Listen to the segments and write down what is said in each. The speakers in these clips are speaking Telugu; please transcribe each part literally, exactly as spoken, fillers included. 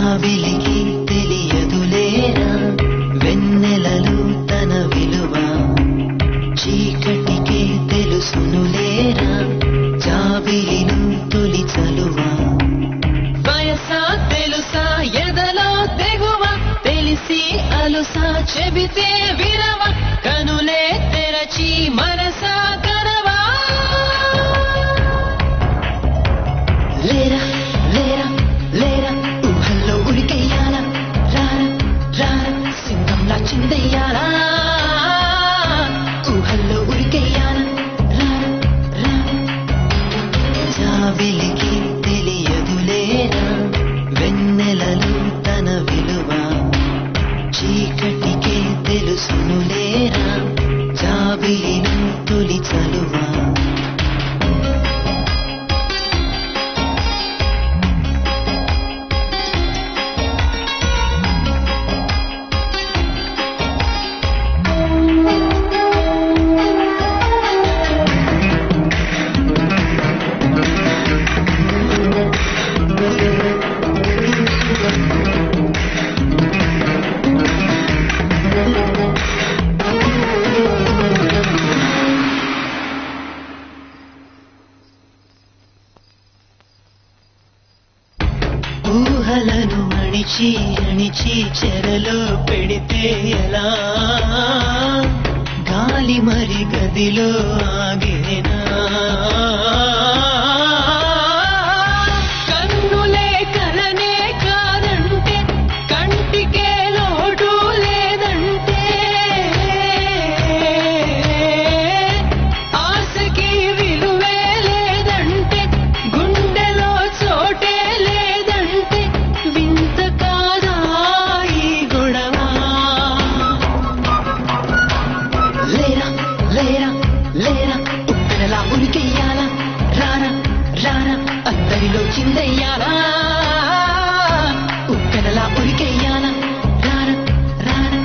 జాబిలికి తెలియదులేరా వెన్నెలలు తన విలువ, చీకటికే తెలుసునులేరా జాబిలిను తొలి చలువ. వయసా తెలుసా ఎదలో తెగువ, తెలిసి అలుసా చెబితే వినవ, కనులే తెరచి మనసా కనవా. లేరా లేరా లేరా ఊహల్లో ఉరికెయ్యాలా, రారా రారా సింగంలా చిందెయ్యాలా. ఊహల్లో ఉరికెయ్యాలా, రారా రారా. జాబిలికి తెలియదులేరా వెన్నెలలు తన విలువ, చీకటికే తెలుసునులేరా జాబిలిను తొలి చలువ. ఊహలను అణిచి అణిచి చెరలో పెడితే ఎలా, గాలి మరి గదిలో ఆగేనా. కన్నులే కలనే కాదంటే, కంటికే లోటు లేదంటే, ఆశకి విలువే లేదంటే, గుండెలో చోటే లేదంటే, వింత కాదా ఈ గొడవ. లేరా లేరా లేరా ఉప్పెనలా ఉరికెయ్యాలా, రారా రారా అందరిలో చిందెయ్యాలా. ఉప్పెనలా ఉరికెయ్యాలా, రారా రారా.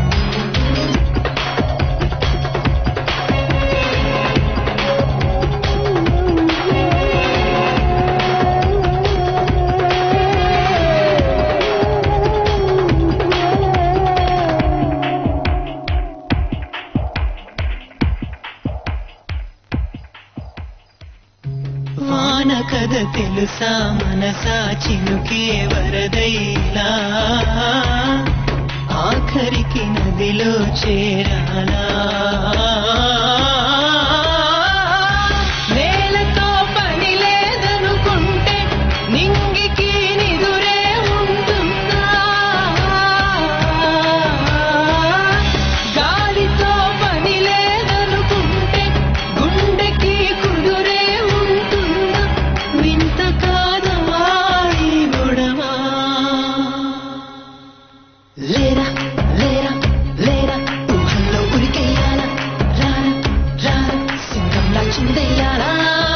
వాన కథ తెలుసా మనసా చినుకే వరదైలా, ఆఖరికి నదిలో చేరాలా. నేలతో పని లేదనుకుంటే నింగికి నిదురే ఉంటుందా, గాలితో పని లేదనుకుంటే గుండెకి కుదురే ఉంటుందా, వింత కాదవా ఈ గొడవ. లేరా లేరా లేరా ఊహల్లో ఉరికెయ్యాలా, రారా రారా సింగంలా చిందెయ్యాలా.